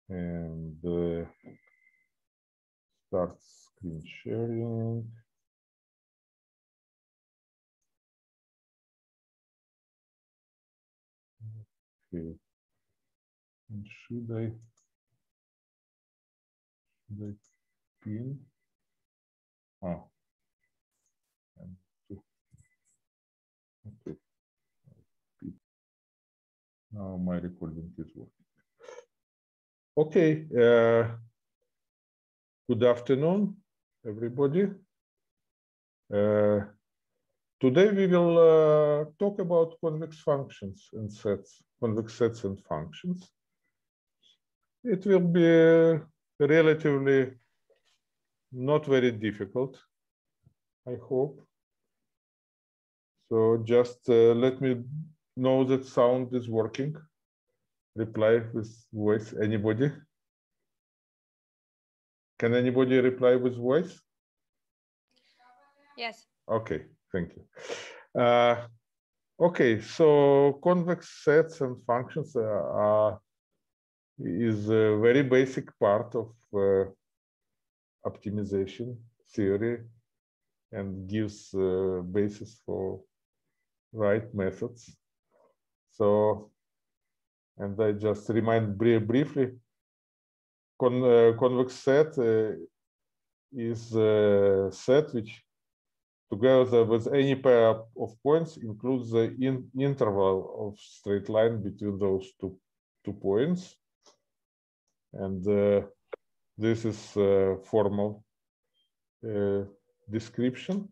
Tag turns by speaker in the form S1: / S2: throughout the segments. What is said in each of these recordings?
S1: And start screen sharing. Okay. And should I pin? Ah. Okay. Now my recording is working. Okay. Good afternoon, everybody. Today we will talk about convex functions and sets, convex sets and functions. It will be relatively not very difficult, I hope. So just let me know that sound is working. Reply with voice. Anybody? Can anybody reply with voice?
S2: Yes.
S1: Okay, thank you. Okay, so convex sets and functions is a very basic part of optimization theory and gives basis for right methods. So, and I just remind briefly, convex set is a set which together with any pair of points includes the interval of straight line between those two points. And this is formal description.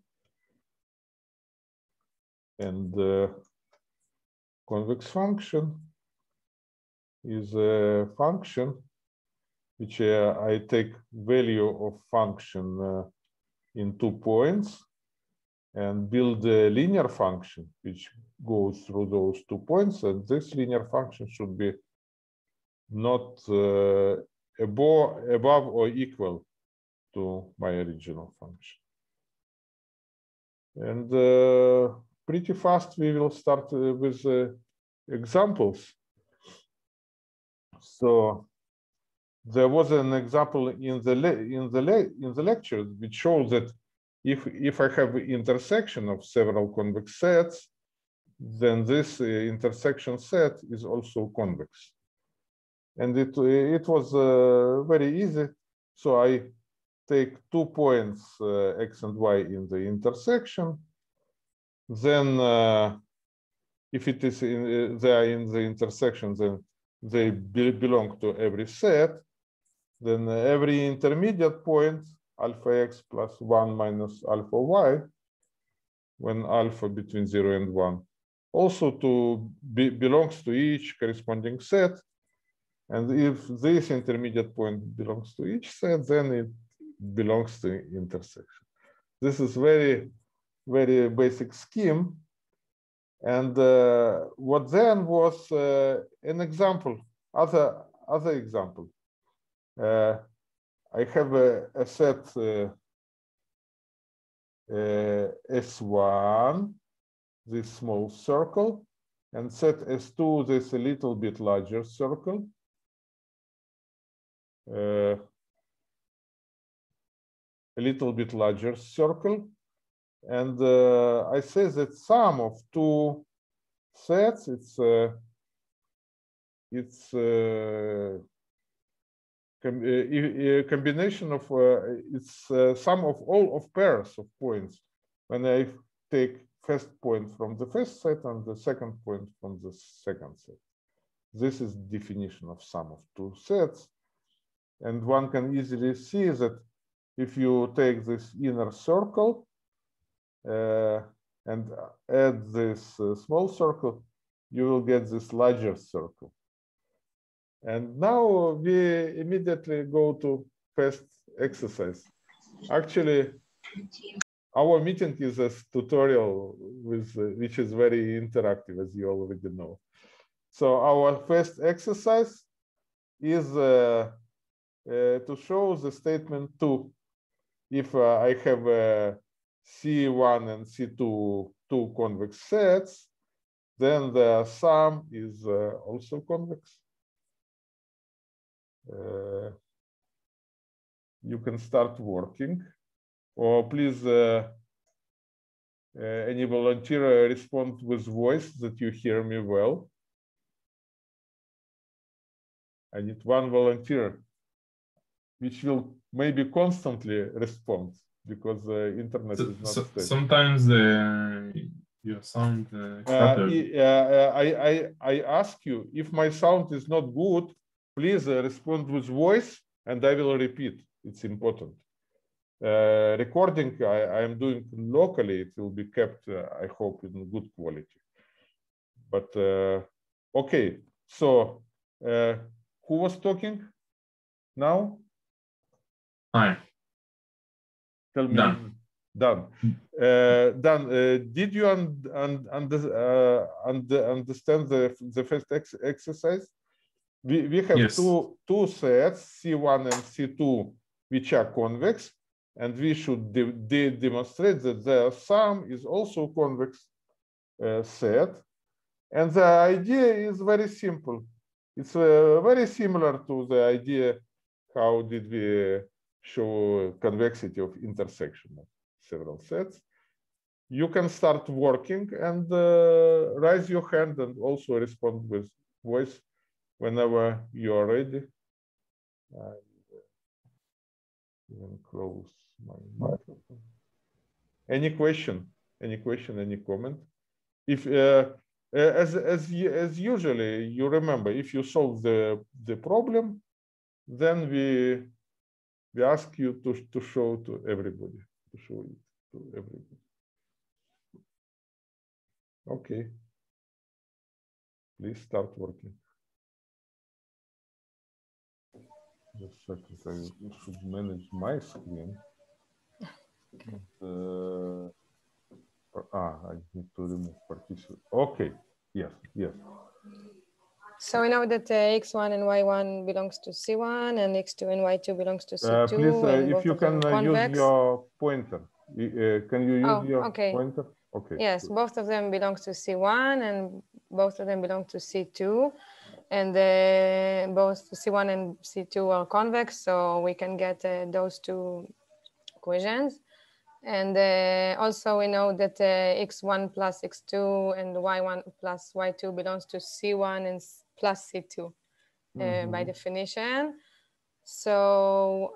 S1: And convex function is a function which I take value of function in 2 points and build a linear function which goes through those 2 points. And this linear function should be not above or equal to my original function. And pretty fast we will start with examples. So there was an example in the lecture which shows that if I have intersection of several convex sets, then this intersection set is also convex. And it was very easy. So I take 2 points x and y in the intersection. Then if it is they are in the intersection, then they belong to every set. Then every intermediate point, alpha x plus 1 minus alpha y, when alpha between 0 and 1, also belongs to each corresponding set. And if this intermediate point belongs to each set, then it belongs to intersection. This is very, very basic scheme. And what then was an example, other example. I have a set S1, this small circle, and set S2, this a little bit larger circle. A little bit larger circle. And I say that sum of 2 sets, it's a combination of it's sum of all of pairs of points when I take first point from the first set and the second point from the second set. This is definition of sum of 2 sets. And one can easily see that if you take this inner circle and add this small circle, you will get this larger circle. And now we immediately go to first exercise. Actually, our meeting is a tutorial which is very interactive, as you already know. So our first exercise is to show the statement 2. If I have C1 and C2 two convex sets, then the sum is also convex. you can start working, or please any volunteer respond with voice that you hear me well. I need one volunteer which will maybe constantly respond because the internet is not stable.
S2: Sometimes your sound stutters.
S1: I ask you, if my sound is not good, please respond with voice and I will repeat. It's important. Recording I am doing locally. It will be kept, I hope, in good quality. But okay, so who was talking now?
S2: Hi.
S1: Tell me. Dan. Dan, did you understand the first exercise? We have
S2: yes.
S1: two sets, C1 and C2, which are convex, and we should demonstrate that their sum is also convex set. And the idea is very simple. It's very similar to the idea how did we show convexity of intersection of several sets. You can start working and raise your hand and also respond with voice whenever you are ready. I even close my microphone. Any question? Any question? Any comment? If as usually, you remember, if you solve the problem, then we ask you to show to everybody, to show it to everybody. Okay. Please start working. Just a second, I should manage my screen. I need to remove partition. Okay. Yes. Yes.
S3: So we know that x1 and y1 belongs to C1 and x2 and y2 belongs to C2.
S1: Please, if you can use your pointer. Can you use your pointer? Okay.
S3: Yes, good. Both of them belong to C1 and both of them belong to C2. And both C1 and C2 are convex, so we can get those two equations. And also we know that x1 plus x2 and y1 plus y2 belongs to C1 and plus C2 by definition. So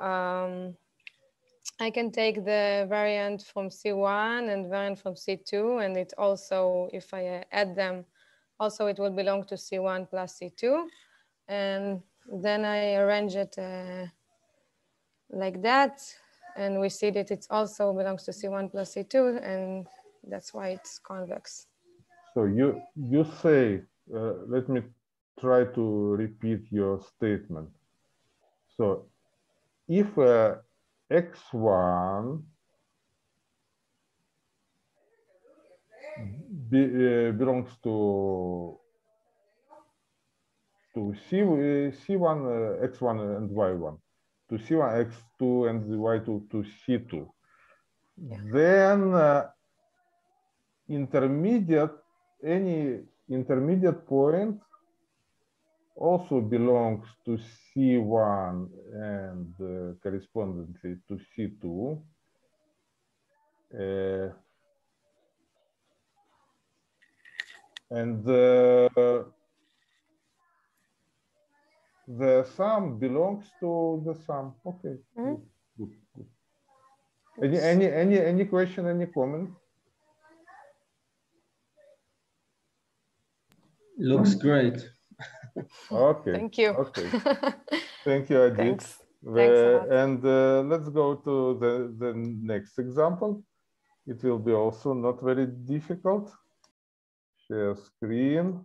S3: I can take the variant from C1 and variant from C2, and it also, if I add them, also it will belong to C1 plus C2. And then I arrange it like that. And we see that it also belongs to C1 plus C2, and that's why it's convex.
S1: So you say, let me try to repeat your statement. So if x1 belongs to C1, x1 and y1, to C1, x2 and y2 to C2, then any intermediate point also belongs to C1 and correspondingly to C2. And the sum belongs to the sum. Okay. Good. Any question? Any comment?
S4: Looks great.
S1: Okay.
S3: Thank you.
S1: Okay. Thank you, Adi.
S3: Thanks. Thanks a lot.
S1: And let's go to the next example. It will be also not very difficult. Share screen.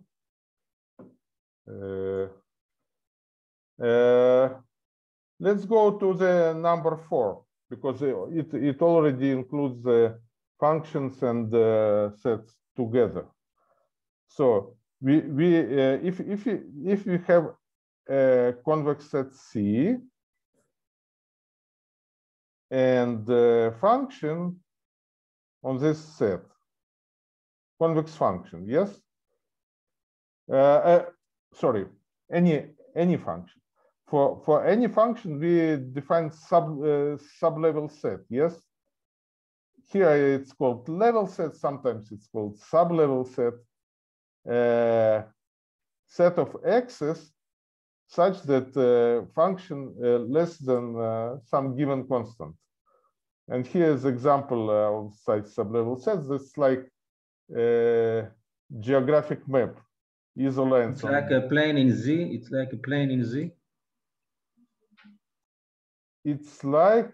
S1: Let's go to the number 4 because it already includes the functions and sets together. So if we have a convex set C and the function on this set, convex function, yes? Sorry, any function. for any function, we define sub-level set, yes? Here it's called level set, sometimes it's called sub-level set. Set of x's such that function less than some given constant. And here's example of such sub-level sets. That's like geographic map. Isolines.
S4: It's like a plane in Z. It's like a plane in Z.
S1: It's like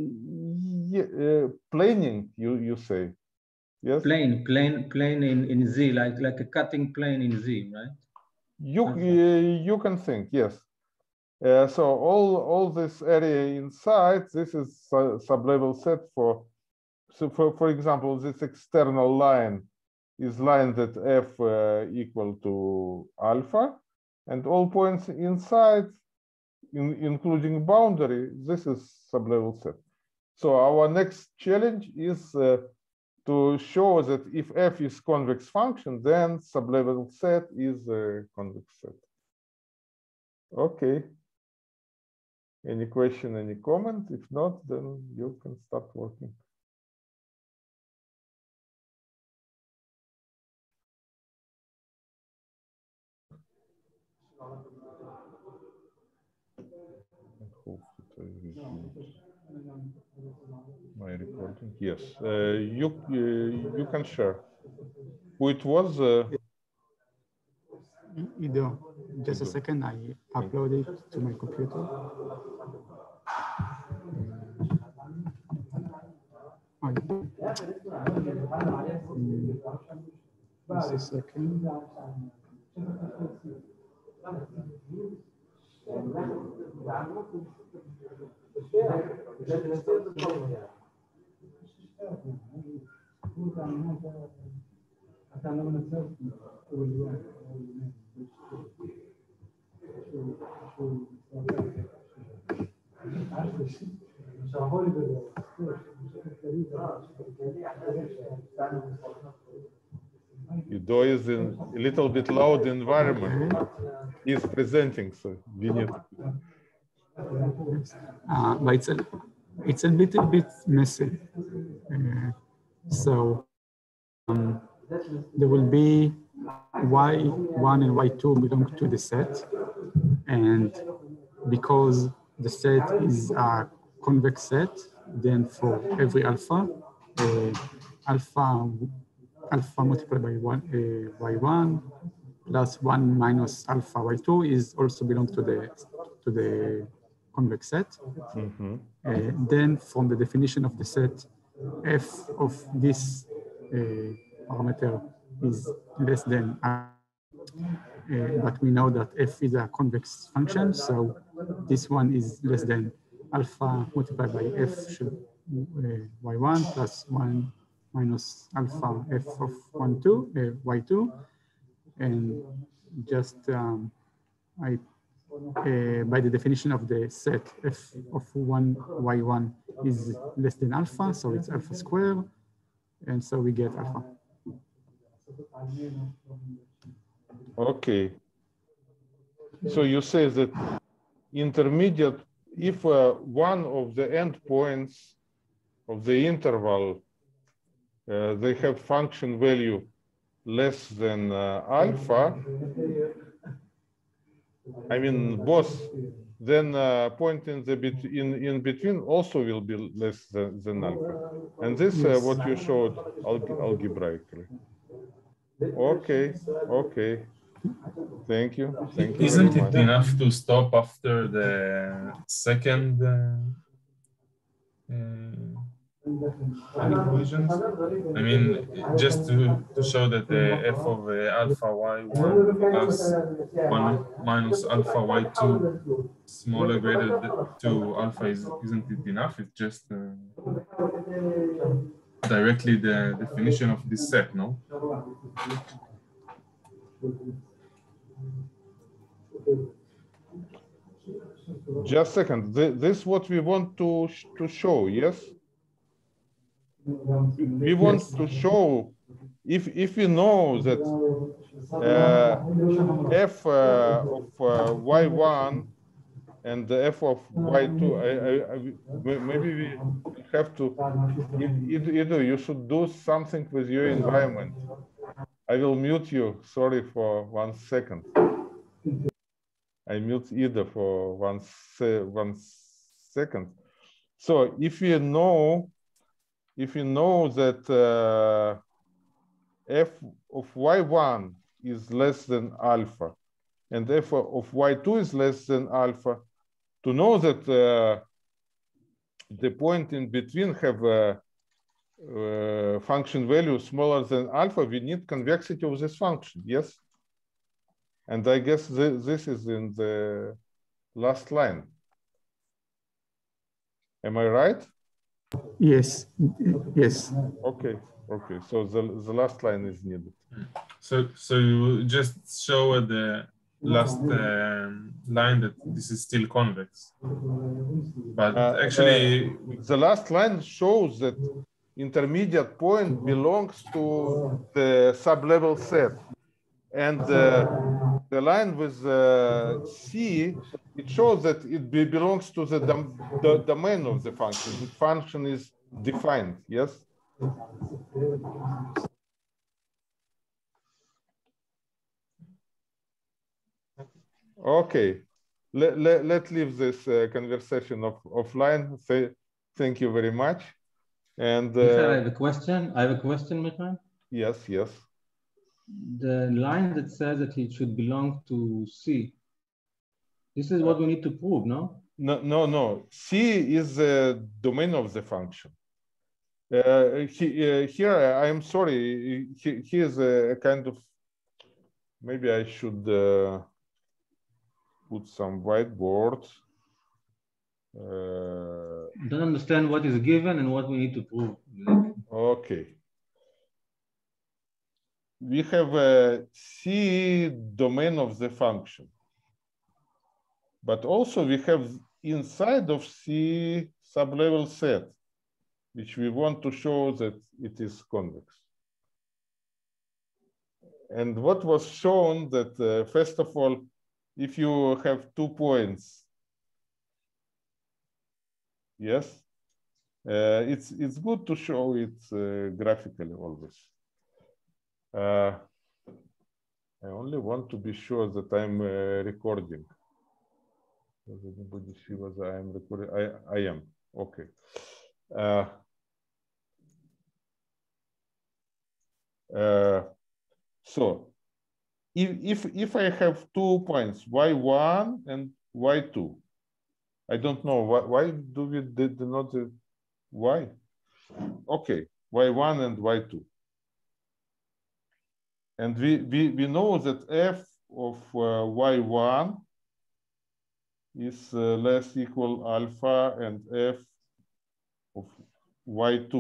S1: planing, you say, yes?
S4: Plane in Z, like a cutting plane in Z, right?
S1: You can think, yes. So all this area inside, this is sub-level set for. So for example, this external line is line that f equal to alpha, and all points inside, including boundary, this is sub-level set. So our next challenge is to show that if f is convex function, then sub-level set is a convex set. Okay. Any question, any comment? If not, then you can start working. I hope that I resumed my recording. Yes, you can share. Who it was?
S5: Ido, just a second. I upload it to my computer. Just a second.
S1: Ido is in a little bit loud environment. He's presenting, so we need.
S5: But it's a little bit messy. So there will be y1 and y2 belong to the set, and because the set is a convex set, then for every alpha, alpha multiplied by y1 plus 1 minus alpha y2 is also belong to the convex set.
S1: Mm-hmm.
S5: Then from the definition of the set, f of this parameter is less than but we know that f is a convex function, so this one is less than alpha multiplied by f should y1 plus 1 minus alpha f of y2, and just by the definition of the set, f of y1 is less than alpha, so it's alpha squared, and so we get alpha.
S1: Okay. So you say that intermediate, if one of the endpoints of the interval, they have function value less than alpha, I mean both, then point in between also will be less than alpha. And this what you showed algebraically. Okay, okay. Thank you. Thank you.
S2: Isn't it enough to stop after the second equations? I mean, just to show that the f of alpha y1 plus 1 minus alpha y2 smaller greater to alpha isn't it enough? It's just directly the definition of this set, no?
S1: Just a second. This is what we want to show, yes? We want to show if we know that f of y1 and the f of y2, maybe we have to, either you should do something with your environment. I will mute you, sorry, for 1 second. I mute either for 1 second. So if you know that f of y1 is less than alpha and f of y2 is less than alpha, to know that the point in between have a function value smaller than alpha, we need convexity of this function, yes? And I guess this is in the last line. Am I right?
S5: Yes, yes.
S1: Okay, okay. So the last line is needed.
S2: So you just show the last line that this is still convex. But actually,
S1: the last line shows that intermediate point belongs to the sublevel set. And the line with C, it shows that it belongs to the domain of the function. The function is defined, yes? Okay, let's leave this conversation offline. Thank you very much. And
S4: Michael, I have a question. Michael.
S1: Yes, yes.
S4: The line that says that it should belong to C. This is what we need to prove, no?
S1: No. C is the domain of the function. Here, I'm sorry. He is a kind of. Maybe I should put some whiteboard.
S4: I don't understand what is given and what we need to prove.
S1: Okay. We have a C domain of the function. But also we have inside of C sublevel set, which we want to show that it is convex. And what was shown that, first of all, if you have 2 points, yes, it's good to show it graphically always. I only want to be sure that I'm recording. Does anybody see whether I am recording? I am. Okay. So if I have 2 points, y1 and y2, I don't know why do we denote the y? Okay, y1 and y2. And we know that f of y1 is less equal alpha and f of y2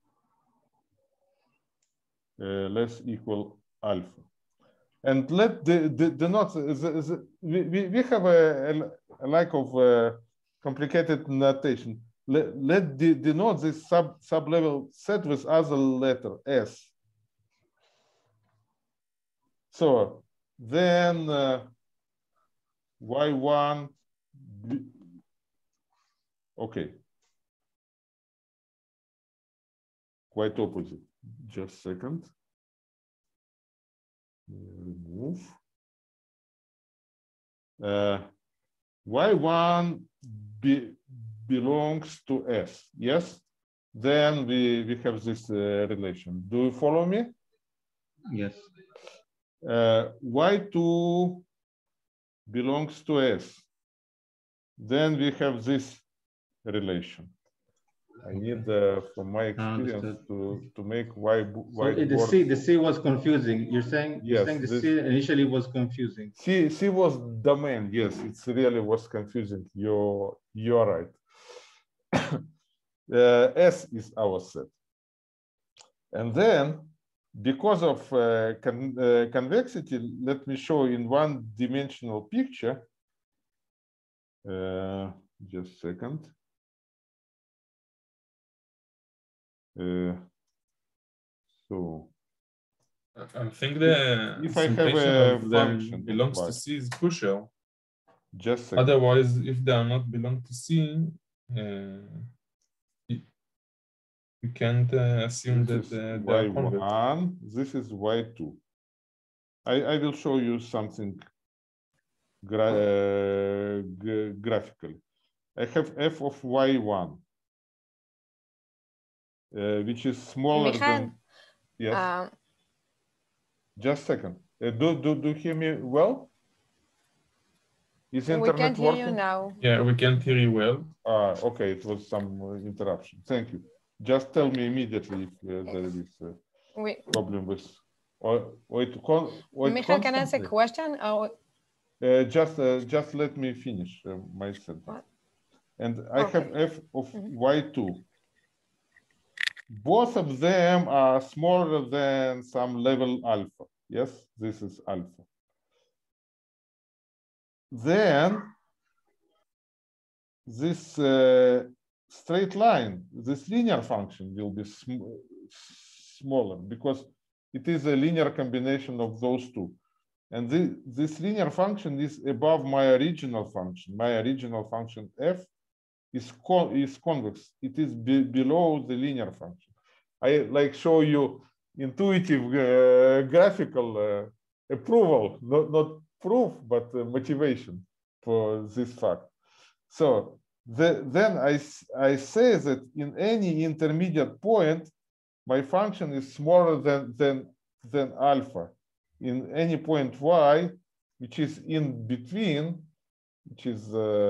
S1: less equal alpha. And let denote, we have a lack of complicated notation. Let denote this sublevel set with other letter S. So then y1, okay, quite opposite. Just a second. Remove. Y1 belongs to S, yes? Then we have this relation. Do you follow me?
S4: Yes.
S1: Y2 belongs to S. Then we have this relation. I need, from my experience, to make
S4: the C was confusing. You're saying,
S1: yes,
S4: the C initially was confusing.
S1: C was domain. Yes, it really was confusing. You're right. S is our set. And then, because of convexity, let me show in one-dimensional picture. Just a second. So
S2: I think the
S1: if I have a function
S2: belongs to C is crucial.
S1: Just a second.
S2: Otherwise, if they are not belong to C, we can't assume
S1: This
S2: that
S1: is
S2: they are convex.
S1: y1, this is y2. I will show you something graphically. I have f of y1, which is smaller than, yes. Just a second. Do you hear me well? Is
S3: we
S1: internet
S3: can't hear
S1: working?
S3: you now.
S2: Yeah, we can't hear you well.
S1: Okay, it was some interruption. Thank you. Just tell me immediately if there is a problem with.
S3: Michael, can I ask a question? Or...
S1: Just let me finish my sentence.
S3: What?
S1: And I have f of y2. Both of them are smaller than some level alpha. Yes, this is alpha. Then this straight line, this linear function will be smaller because it is a linear combination of those two. And this linear function is above my original function. My original function f is convex. It is below the linear function. I like show you intuitive graphical approval, not proof, but motivation for this fact. So then I say that in any intermediate point, my function is smaller than alpha. In any point y, which is in between, which is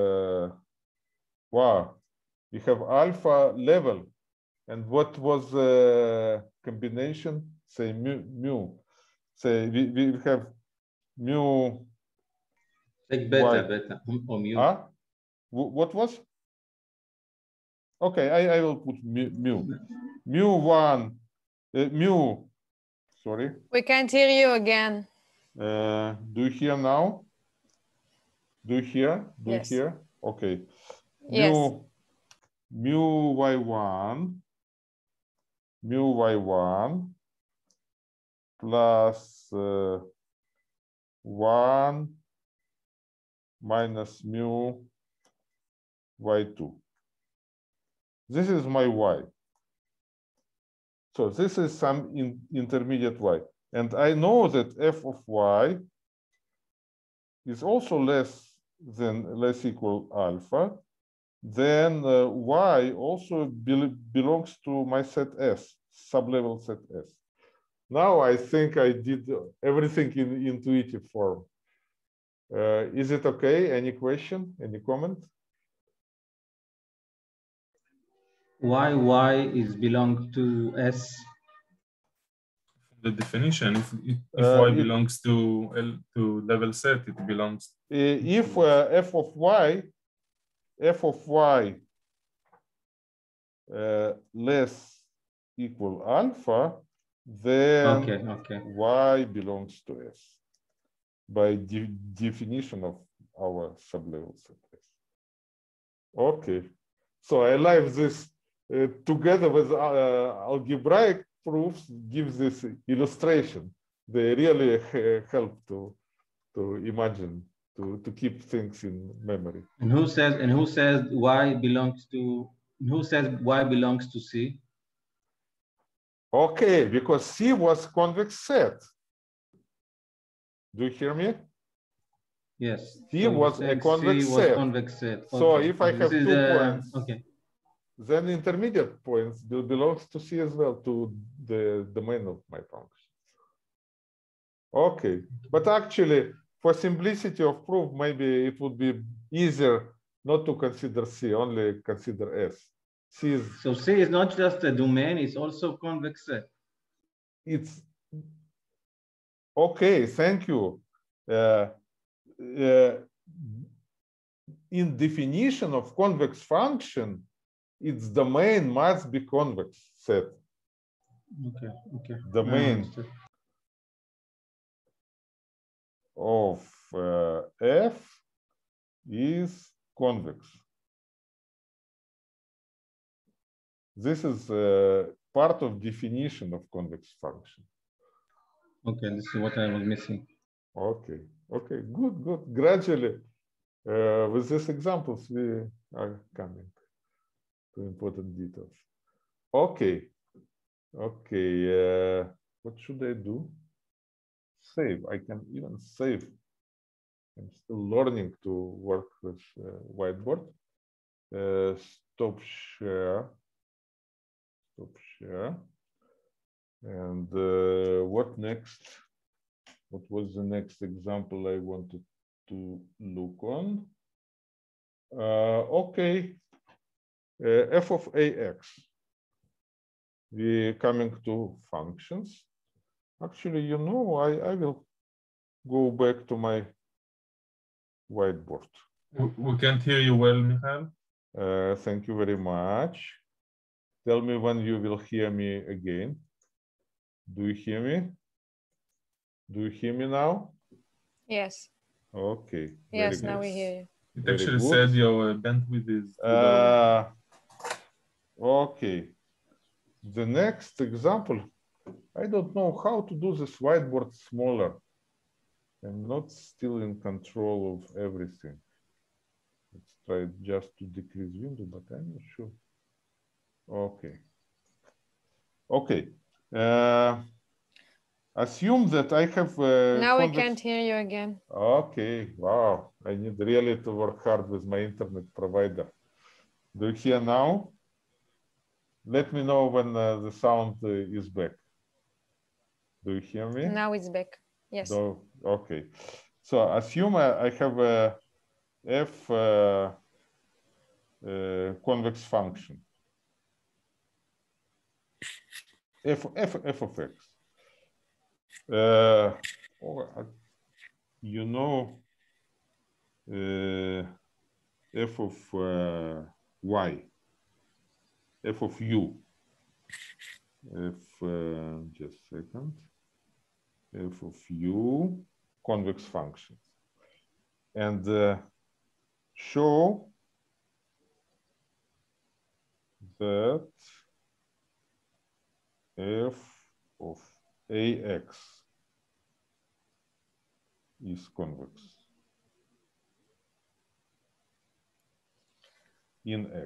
S1: wow, we have alpha level, and what was the combination? Say mu. Say we have mu.
S4: Like beta or mu.
S1: Huh? What was? Okay, I will put mu. Mu1, mu. Sorry.
S3: We can't hear you again.
S1: Do you hear now? Do you hear? Do
S3: yes.
S1: you hear? Okay.
S3: Yes.
S1: Mu y1 plus 1 minus mu y2. This is my y. So this is some intermediate y. And I know that f of y is also less equal alpha. Then y also belongs to my set S, sublevel set S. Now I think I did everything in intuitive form. Is it okay? Any question? Any comment?
S4: Why y is belong to S?
S2: The definition, if y belongs to level set, it belongs.
S1: If f of y less equal alpha, then y belongs to S by definition of our sublevel set S. Okay, so I like this together with algebraic proofs gives this illustration. They really help to imagine, to keep things in memory.
S4: And who says y belongs to? Who says y belongs to C?
S1: Okay, because C was convex set. Do you hear me?
S4: Yes.
S1: C was a convex set. So if I have 2 points, then intermediate points belongs to C as well, to the domain of my function. Okay, but actually, for simplicity of proof, maybe it would be easier not to consider C, only consider S.
S4: So C is not just a domain, it's also convex set.
S1: It's okay, thank you. In definition of convex function, its domain must be convex set.
S4: Okay.
S1: Domain of f is convex. This is part of definition of convex function.
S4: Okay, this is what I was missing.
S1: Okay, good. Gradually With these examples, we are coming to important details. Okay. Okay. What should I do? Save. I can even save. I'm still learning to work with whiteboard. Stop share. Stop share. And what next? What was the next example I wanted to look on? Okay. F of AX. We're coming to functions. Actually, you know, I will go back to my whiteboard.
S2: We can't hear you well, Michael.
S1: Thank you very much. Tell me when you will hear me again. Do you hear me? Do you hear me now?
S3: Yes.
S1: Okay.
S3: Yes, now we hear you.
S2: It
S1: Very
S2: actually
S1: good.
S2: said your bandwidth is too low.
S1: Okay. The next example, I don't know how to do this whiteboard smaller. I'm not still in control of everything. Let's try just to decrease window, but I'm not sure. Okay. Okay. Assume that I have.
S3: Now we can't hear you again.
S1: Okay. Wow. I need really to work hard with my internet provider. Do you hear now? Let me know when the sound is back. Do you hear me?
S3: Now it's back. Yes.
S1: Okay. So assume I have a f convex function. F of x. You know, f of y, f of u, just a second, f of u, convex functions, and show that f of ax is convex in X.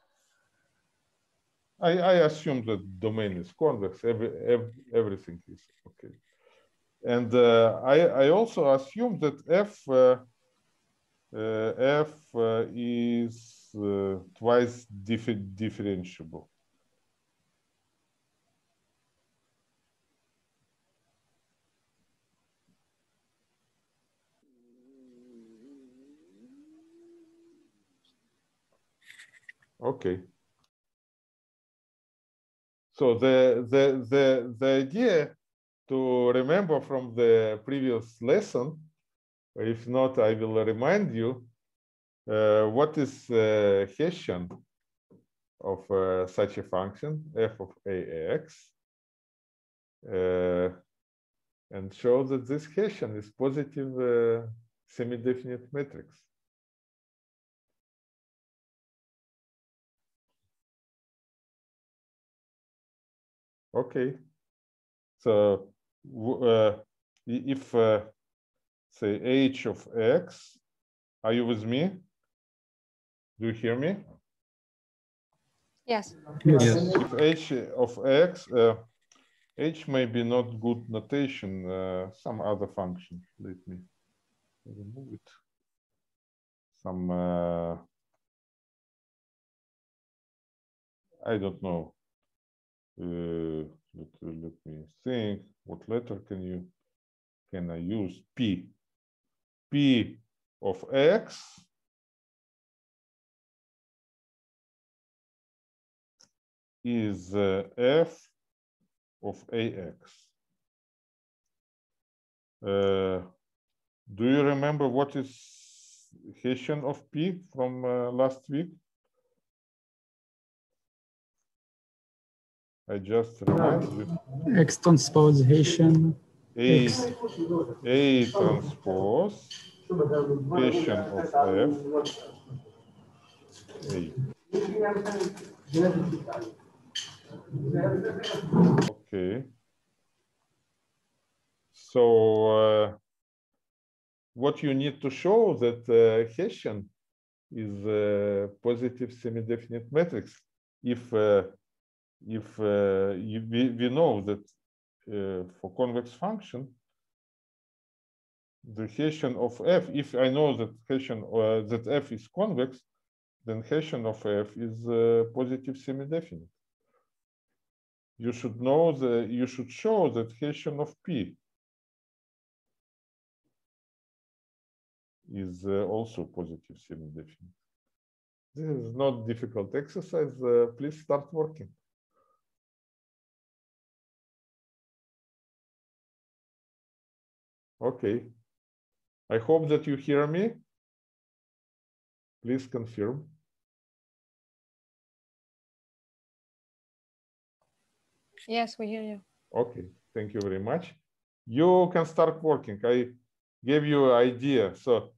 S1: I assume that domain is convex, everything is okay. And I also assume that F is twice differentiable. Okay. So the idea to remember from the previous lesson, if not, I will remind you what is Hessian of such a function, f of ax, and show that this Hessian is positive semi-definite matrix. Okay, so if say h of x, are you with me? Do you hear me?
S3: Yes.
S4: Yes.
S1: If h of x, h may be not good notation, some other function. Let me remove it. Some, I don't know. Let me think. What letter can I use? P. P of x is f of ax. Do you remember what is Hessian of P from last week? I just reminded you.
S5: X transpose Hessian.
S1: A
S5: X.
S1: transpose Hessian of F. A. Okay. So what you need to show that Hessian is a positive semi-definite matrix. If we know that for convex function, the Hessian of f, if I know that Hessian that f is convex, then Hessian of f is positive semi-definite. You should know you should show that Hessian of p is also positive semi-definite. This is not difficult exercise. Please start working. Okay. I hope that you hear me. Please confirm.
S3: Yes, we hear you.
S1: Okay, thank you very much. You can start working. I gave you an idea. So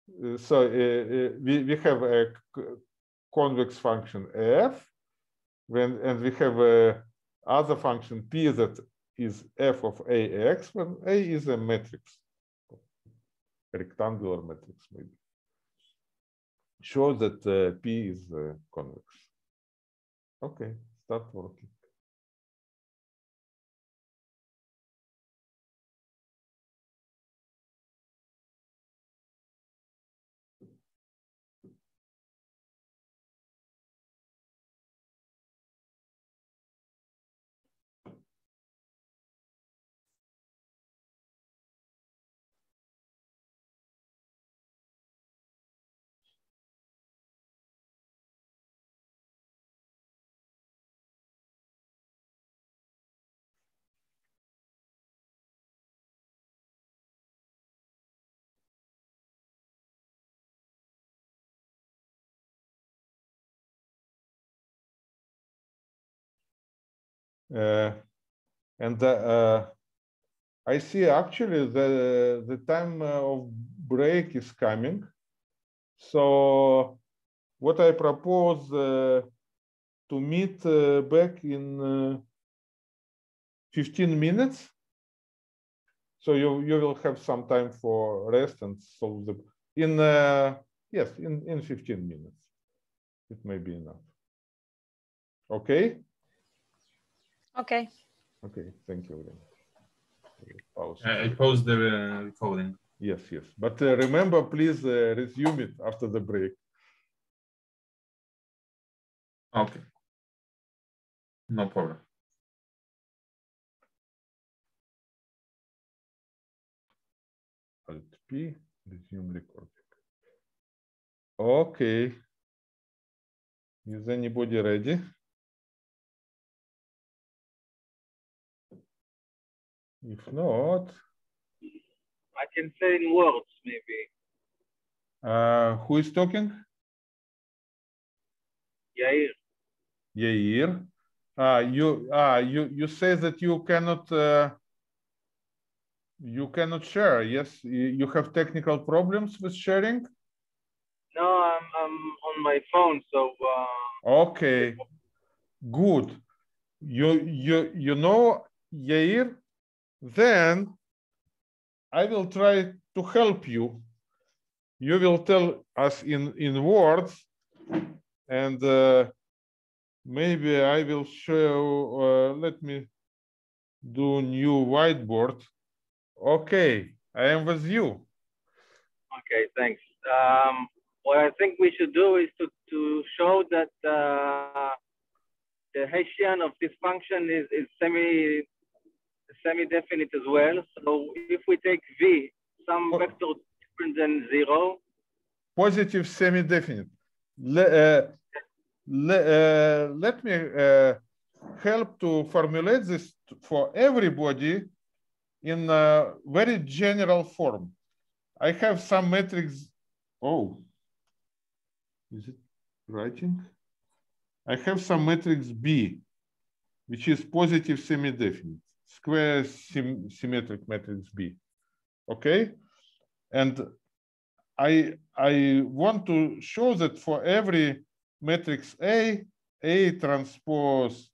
S1: we have a convex function f, and we have a other function p that is f of ax when A is a matrix, a rectangular matrix maybe. Show that P is convex. Okay, start working. And I see actually the time of break is coming. So what I propose to meet back in 15 minutes. So you will have some time for rest and solve the yes, in 15 minutes. It may be enough. Okay?
S3: Okay.
S1: Okay, thank you very much. Pause.
S2: I paused the recording.
S1: Yes, yes. But remember, please resume it after the break.
S2: Okay. No problem.
S1: Alt P, resume recording. Okay. Is anybody ready? If not,
S6: I can say in words, maybe.
S1: who is talking?
S6: Yair.
S1: Yair. You say that you cannot share. Yes, you have technical problems with sharing.
S6: No, I'm on my phone, so.
S1: Okay, good. You know, Yair. Then I will try to help you. You will tell us in words, and maybe I will show. Let me do new whiteboard. Okay, I am with you.
S6: Okay, thanks. What I think we should do is to show that the Hessian of this function is semi-definite as well. So if we take V, some vector different than 0.
S1: Positive semi-definite. Let me help to formulate this for everybody in a very general form. I have some matrix. Oh, is it writing? I have some matrix B, which is positive semi-definite, square symmetric matrix B. Okay, and I want to show that for every matrix A transpose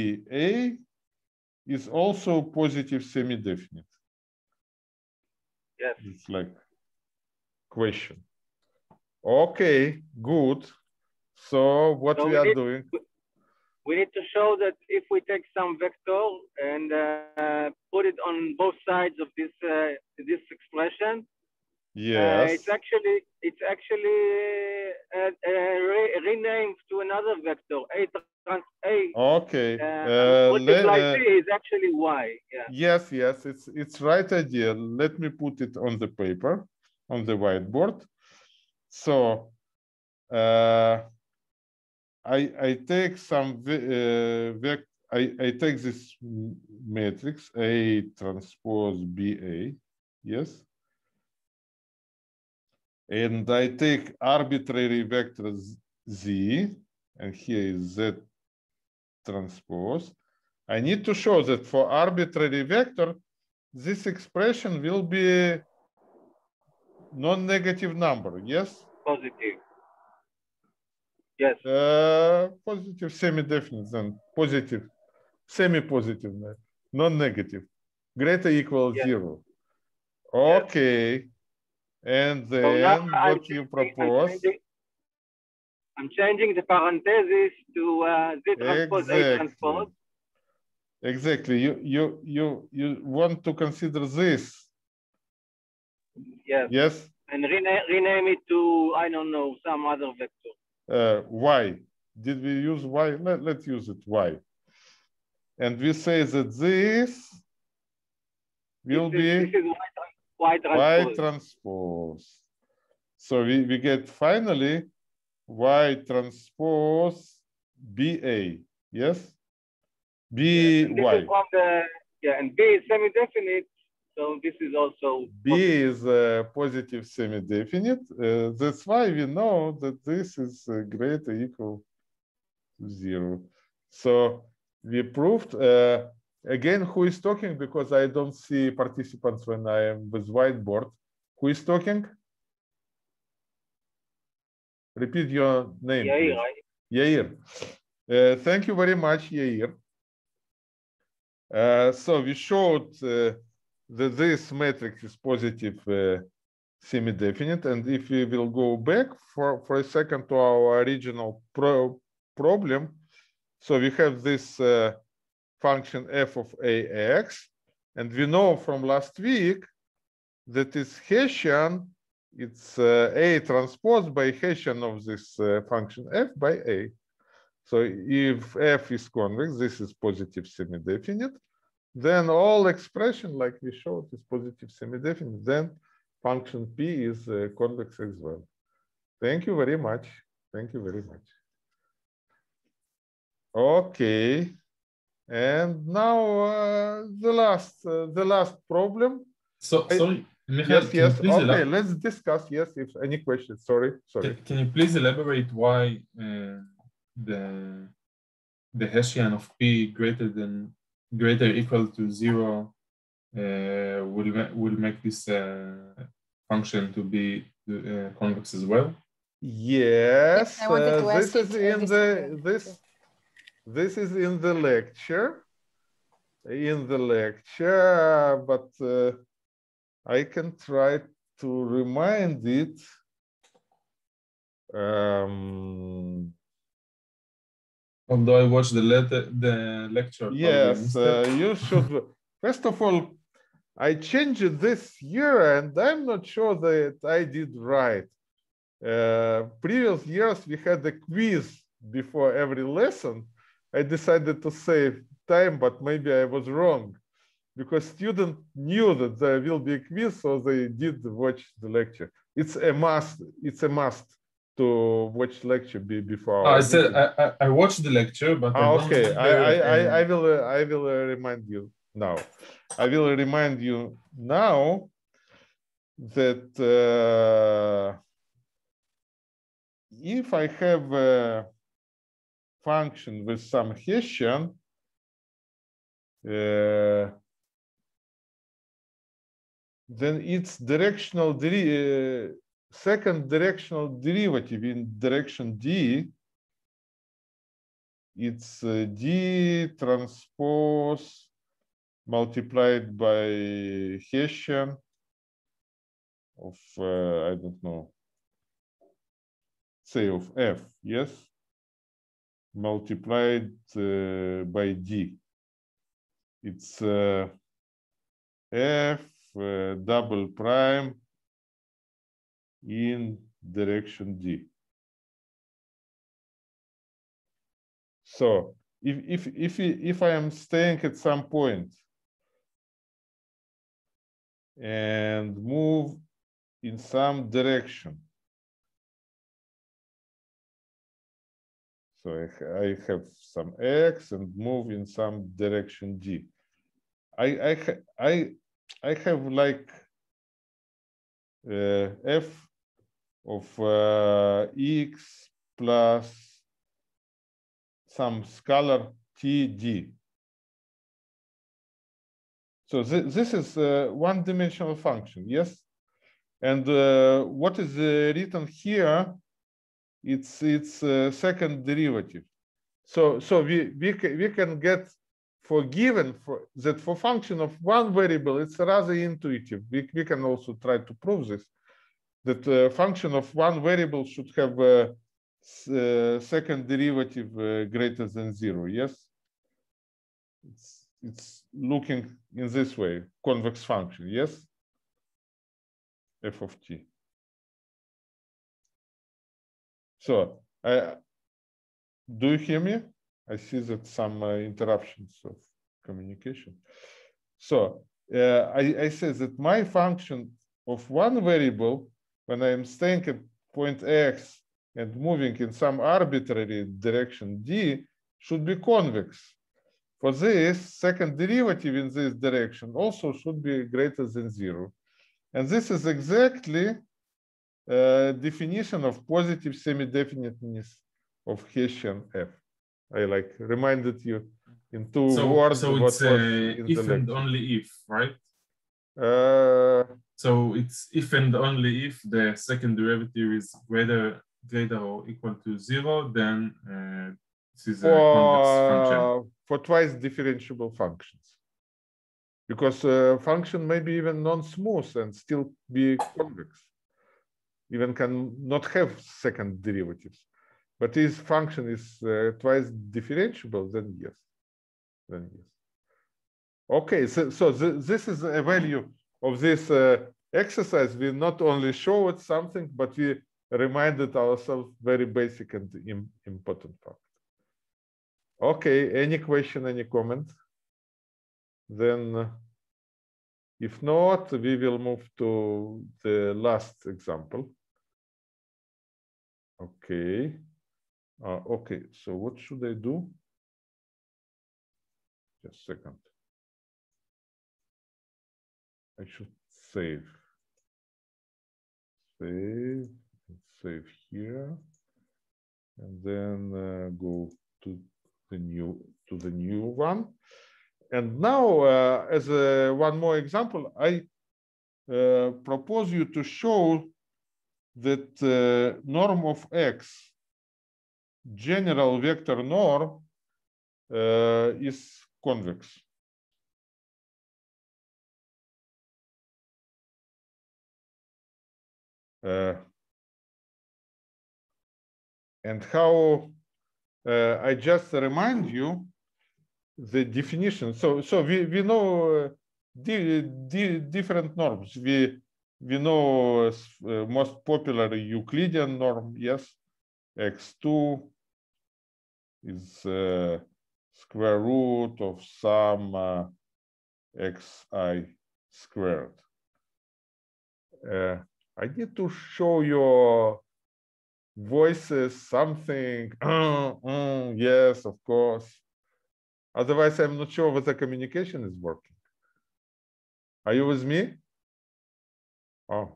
S1: BA is also positive semi-definite.
S6: Yes.
S1: It's like question. Okay, good. So what
S6: So
S1: we
S6: we
S1: are
S6: need-
S1: doing?
S6: We need to show that if we take some vector and put it on both sides of this this expression,
S1: Yes.
S6: it's actually renamed to another vector.
S1: Okay.
S6: Multiply C is actually Y. Yeah.
S1: Yes, yes, it's right idea. Let me put it on the paper, on the whiteboard. So I take some I take this matrix A transpose BA, yes, and I take arbitrary vector Z, and here is Z transpose. I need to show that for arbitrary vector, this expression will be non-negative number, yes?
S6: Positive. Yes.
S1: Positive, semi-definite, then positive, semi-positive, non-negative, greater equal
S6: Yes.
S1: 0. Okay. And
S6: So now
S1: then what you propose?
S6: I'm changing the parenthesis to Z transpose A transpose.
S1: Exactly. You want to consider this.
S6: Yes.
S1: Yes.
S6: And rename it to, I don't know, some other vector.
S1: Y. Did we use Y? Let's use it Y. And we say that this will be
S6: this is Y transpose.
S1: Y transpose. So we get finally Y transpose BA. Yes? BY.
S6: Yes, and this is from the, and B is semi-definite. So this is also
S1: B is positive semi-definite. That's why we know that this is greater or equal to 0. So we proved, again, who is talking? Because I don't see participants when I am with whiteboard. Who is talking? Repeat your name.
S6: Yair, right?
S1: Yair. Thank you very much, Yair. So we showed that this matrix is positive semi-definite, and if we will go back for a second to our original problem, so we have this function f of ax, and we know from last week that is Hessian, it's A transpose by Hessian of this function f by A. So if f is convex, this is positive semi-definite, then all expression like we showed is positive semi-definite, then function p is convex as well. Thank you very much. Thank you very much. Okay. And now the last problem.
S2: So sorry, Michael,
S1: yes. Okay, let's discuss. Yes, if any questions. Sorry.
S2: Can you please elaborate why the Hessian of P greater or equal to 0 will make this function to be convex as well?
S1: Yes,
S3: I wanted to ask
S1: this is in the lecture. But I can try to remind it.
S2: Although I watched the lecture.
S1: Yes, you should. First of all, I changed this year, and I'm not sure that I did right. Previous years, we had a quiz before every lesson. I decided to save time, but maybe I was wrong, because students knew that there will be a quiz, so they did watch the lecture. It's a must. It's a must to watch lecture before.
S2: I said I watched the lecture, but
S1: okay. I will remind you now. I will remind you now that if I have a function with some Hessian, then its second directional derivative in direction d, it's d transpose multiplied by Hessian of I don't know, say of f, yes, multiplied by d. It's f double prime in direction d. So if I am staying at some point and move in some direction, so I have some x and move in some direction d. I have like f of x plus some scalar td. So this is one-dimensional function, yes? And what is written here, it's second derivative. So we can get for given that for function of one variable, it's rather intuitive. We can also try to prove this, that function of one variable should have a second derivative greater than 0, yes? It's looking in this way, convex function, yes? F of t. So, do you hear me? I see that some interruptions of communication. So, I say that my function of one variable, when I am staying at point x and moving in some arbitrary direction d, should be convex. For this, second derivative in this direction also should be greater than 0. And this is exactly definition of positive semi-definiteness of Hessian F. I like reminded you in two words.
S2: So it's if and only if, right? So it's if and only if the second derivative is greater or equal to 0, then this is a convex function.
S1: For twice differentiable functions. Because function may be even non-smooth and still be convex. Even can not have second derivatives. But if function is twice differentiable, then yes. Okay, so this is a value of this exercise. We not only showed something, but we reminded ourselves very basic and important fact. Okay, any question, any comment? Then, if not, we will move to the last example. Okay. Okay, so what should I do? Just a second. I should save here, and then go to the new one. And now, as one more example, I propose you to show that norm of x, general vector norm, is convex. And how I just remind you the definition. So we know different norms. We know most popular Euclidean norm, yes. X2 is square root of some xi squared. I need to show your voices something. Yes, of course. Otherwise, I'm not sure whether communication is working. Are you with me? Oh.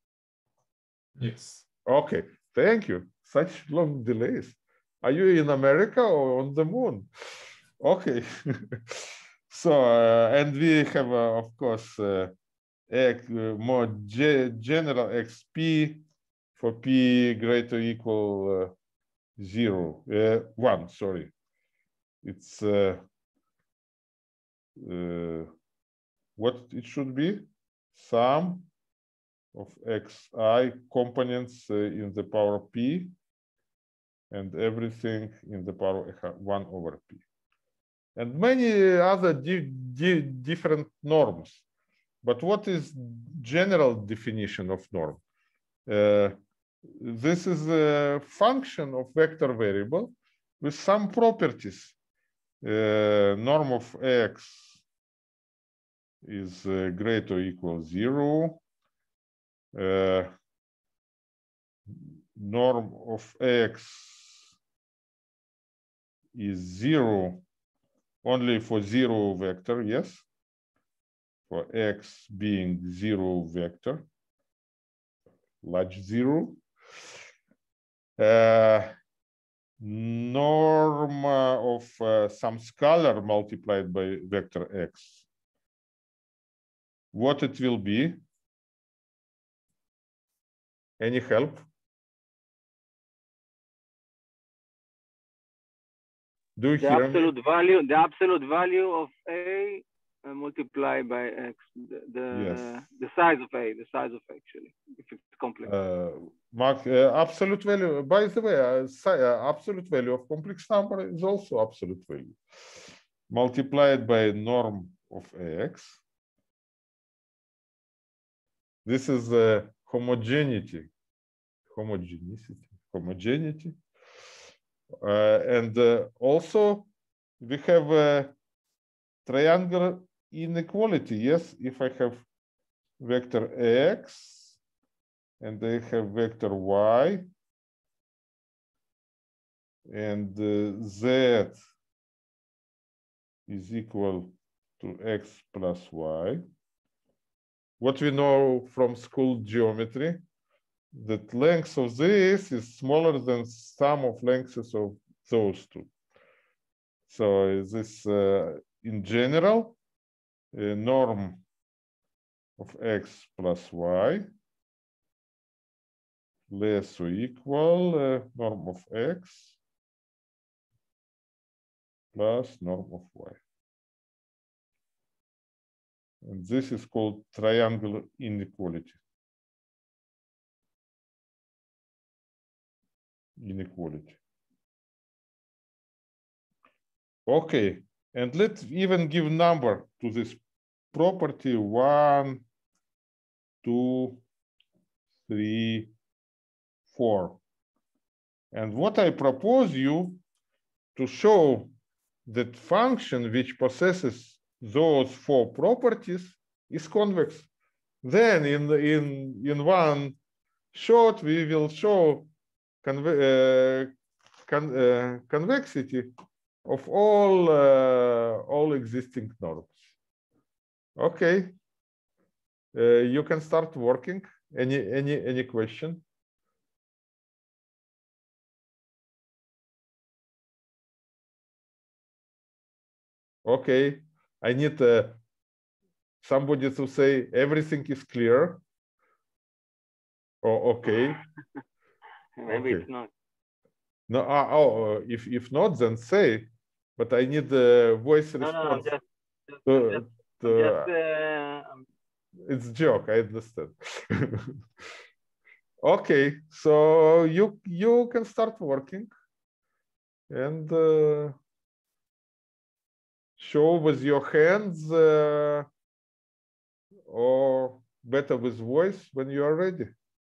S2: Yes.
S1: Okay, thank you. Such long delays. Are you in America or on the moon? Okay. So, and we have, of course, more general xp for p greater or equal 1, sorry. It's what it should be? Sum of xi components in the power p, and everything in the power 1 over p. And many other different norms. But what is general definition of norm? This is a function of vector variable with some properties. Norm of x is greater or equal 0. Norm of x is 0 only for 0 vector, yes, for x being 0 vector, large 0. Norm of some scalar multiplied by vector x. What it will be? Any help? Do you hear me?
S6: The absolute value of A multiplied by X, the size of A, actually, if it's complex.
S1: Mark, absolute value, by the way, absolute value of complex number is also absolute value. Multiplied by norm of X. This is homogeneity. And also we have a triangular inequality. Yes, if I have vector X and I have vector Y and Z is equal to X plus Y. What we know from school geometry, that length of this is smaller than sum of lengths of those two. So this, in general, a norm of X plus Y less or equal norm of X plus norm of Y. And this is called triangular inequality. Okay, and let's even give number to this property 1, 2, 3, 4. And what I propose you to show that function which possesses those 4 properties is convex. Then in one shot we will show convexity of all existing norms. Okay, you can start working. Any question? Okay, I need somebody to say everything is clear. Oh, okay.
S6: Maybe it's not.
S1: No, if not, then say. But I need the voice response. It's a joke. I understand. Okay, so you can start working and show with your hands or better with voice when you are ready.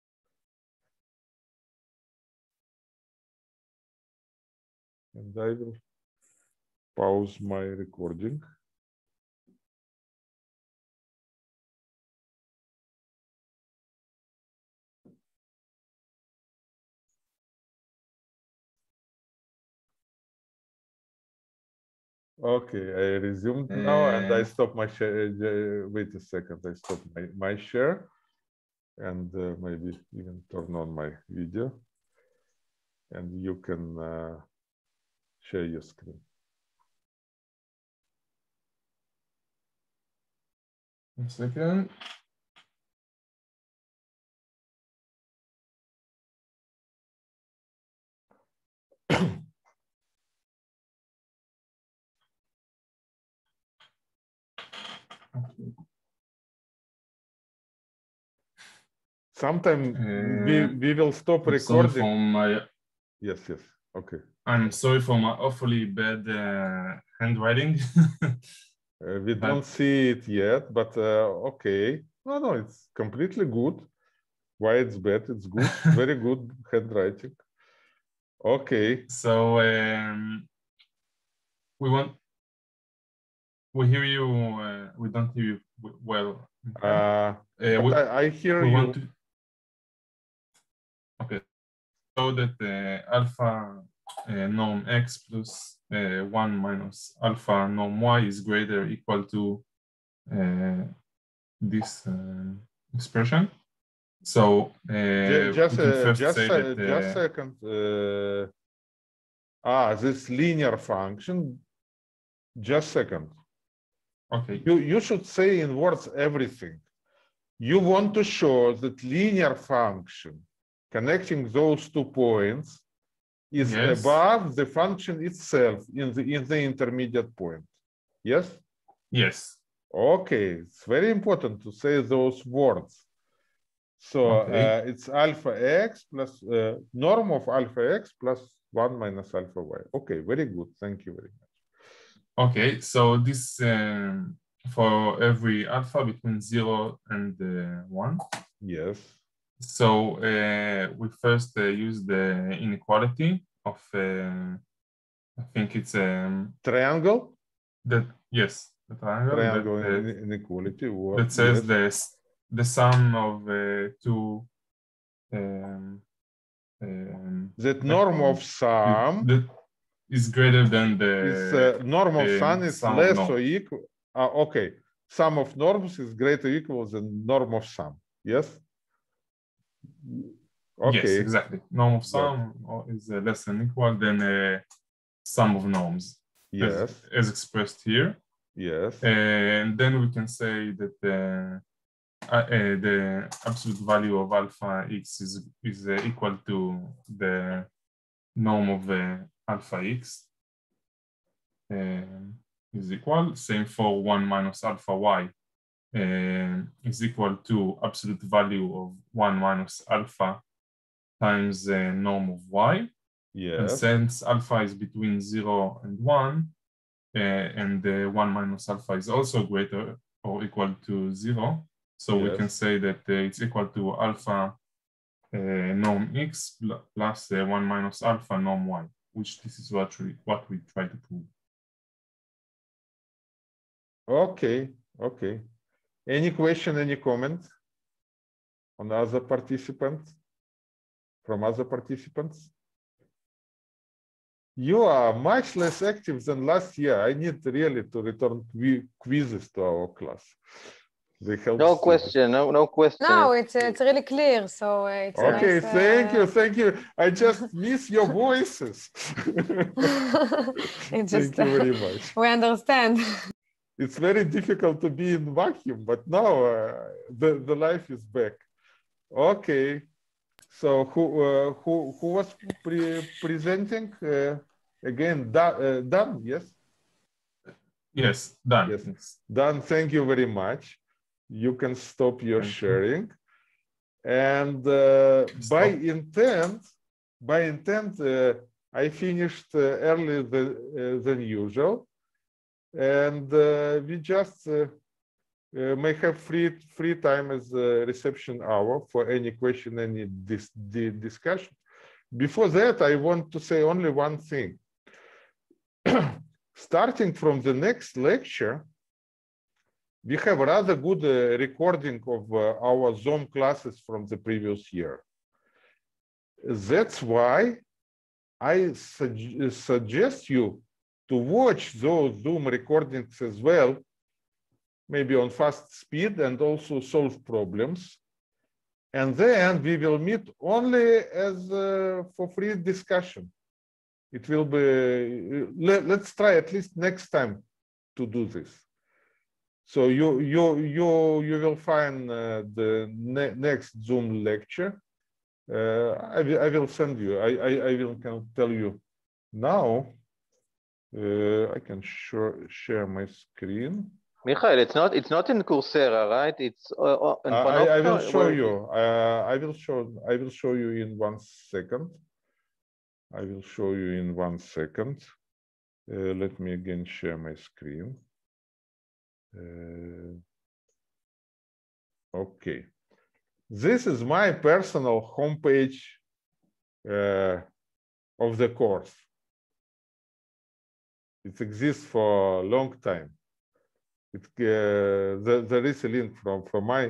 S1: And I will pause my recording. Okay, I resumed now and I stop my share. Wait a second, I stop my share and maybe even turn on my video and you can share your screen.
S2: One second. Okay.
S1: Sometime we will stop
S2: I'm sorry
S1: recording.
S2: for my,
S1: Yes, yes. Okay.
S2: I'm sorry for my awfully bad handwriting.
S1: We don't see it yet, but okay. No, it's completely good. Why it's bad? It's good. Very good handwriting. Okay.
S2: So we hear you. We don't hear you well.
S1: I hear you.
S2: Want to, okay. So that alpha norm x plus 1 minus alpha norm y is greater or equal to this expression. So
S1: just
S2: a
S1: second. This linear function. Just second.
S2: Okay.
S1: You should say in words everything. You want to show that linear function connecting those 2 points is above the function itself in the intermediate point. Yes?
S2: Yes.
S1: Okay, it's very important to say those words. So it's alpha x plus norm of alpha x plus 1 minus alpha y. Okay, very good. Thank you very much.
S2: Okay, so this for every alpha between 0 and 1.
S1: Yes.
S2: So we first use the inequality of, I think it's
S1: triangle.
S2: Yes, the triangle.
S1: Inequality.
S2: That says the sum of 2.
S1: That norm of sum
S2: is greater than the
S1: norm of sum is less or equal. Okay, sum of norms is greater or equal than norm of sum. Yes. Okay.
S2: Yes, exactly. Norm of sum is less than equal than sum of norms.
S1: Yes.
S2: As expressed here.
S1: Yes.
S2: And then we can say that the absolute value of alpha x is equal to the norm of alpha x is equal. Same for 1 minus alpha y is equal to absolute value of 1 minus alpha times the norm of y.
S1: Yes.
S2: And since alpha is between 0 and 1, and 1 minus alpha is also greater or equal to 0, so we can say that it's equal to alpha norm x plus 1 minus alpha norm y, which this is what we try to prove.
S1: Okay. Okay. Any question, any comment on other participants? From other participants? You are much less active than last year. I need really to return quizzes to our class. They help.
S6: No question. No question.
S3: No, it's really clear. So it's
S1: okay.
S3: Nice,
S1: thank you. I just miss your voices.
S3: Thank
S1: you very much.
S3: We understand.
S1: It's very difficult to be in vacuum, but now the life is back. Okay. So who was presenting again? Dan, yes?
S2: Yes, Dan.
S1: Yes. Dan, thank you very much. You can stop your sharing. And by intent, I finished earlier than usual. And we just may have free time as a reception hour for any question, any discussion. Before that, I want to say only one thing. Starting from the next lecture, we have a rather good recording of our Zoom classes from the previous year. That's why I suggest you to watch those Zoom recordings as well, maybe on fast speed, and also solve problems. And then we will meet only as for free discussion. It will be, let's try at least next time to do this. So you will find the next Zoom lecture. I will send you, I will tell you now. I can share my screen.
S7: Michael, it's not in Coursera, right? It's in
S1: I will show
S7: where...
S1: you. I will show you in 1 second. I will show you in 1 second. Let me again share my screen. Okay. This is my personal homepage of the course. It exists for a long time. There is a link from my,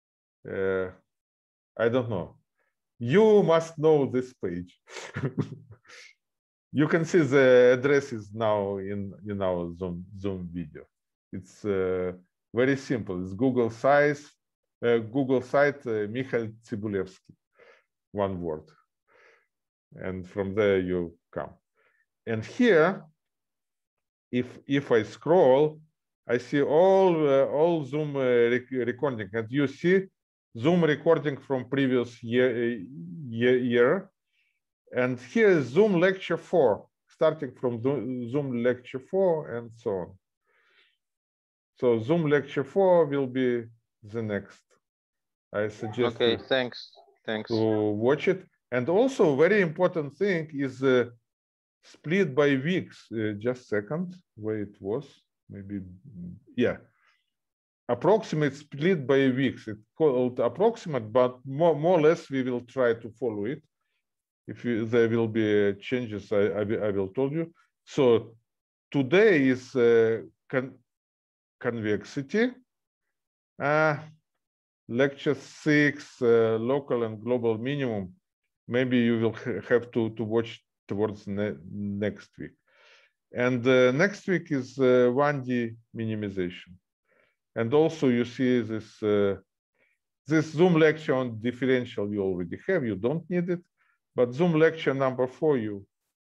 S1: I don't know. You must know this page. You can see the addresses now in our Zoom video. It's very simple. It's Google site Michael Cybulewski, one word. And from there you come. And here, if I scroll, I see all Zoom recording, and you see Zoom recording from previous year. And here is Zoom lecture 4, starting from Zoom lecture 4 and so on. So Zoom lecture 4 will be the next. I suggest
S7: thanks
S1: to watch it. And also very important thing is split by weeks. Just a second, where it was, maybe, yeah. Approximate split by weeks. It's called approximate, but more or less we will try to follow it. If there will be changes, I will tell you. So today is convexity. Lecture 6, local and global minimum. Maybe you will have to watch towards next week. And next week is 1D minimization. And also you see this, this Zoom lecture on differential you already have, you don't need it. But Zoom lecture number 4, you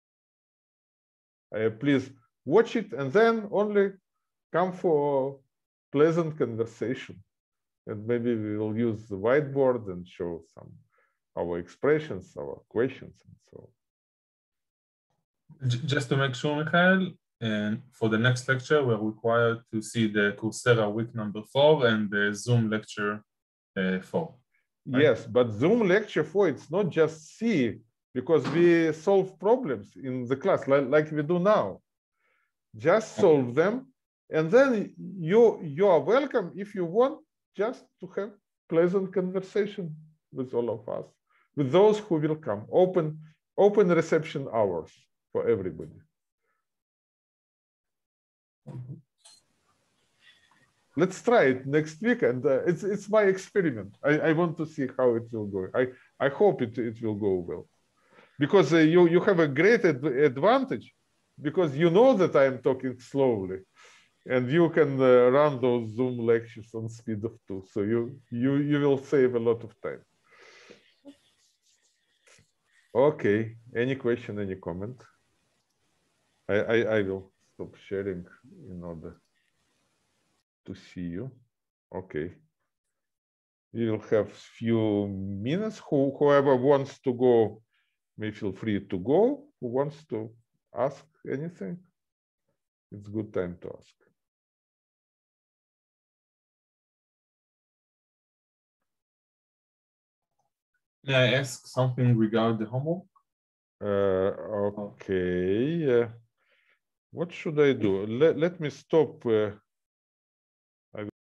S1: please watch it and then only come for pleasant conversation. And maybe we will use the whiteboard and show some our expressions, our questions, and so on.
S2: Just to make sure, Michael, and for the next lecture, we're required to see the Coursera week number 4 and the Zoom lecture 4. Right?
S1: Yes, but Zoom lecture 4, it's not just see, because we solve problems in the class like we do now. Just solve them, and then you are welcome if you want just to have pleasant conversation with all of us, with those who will come. Open reception hours for everybody. Let's try it next week, and it's my experiment. I want to see how it will go. I hope it will go well, because you have a great advantage, because you know that I am talking slowly, and you can run those Zoom lectures on speed of 2, so you will save a lot of time. Okay, any question, any comment? I will stop sharing in order to see you. Okay. We will have few minutes. Whoever wants to go may feel free to go. Who wants to ask anything? It's a good time to ask.
S2: May I ask something regarding the homework?
S1: Okay. What should I do? Let me stop.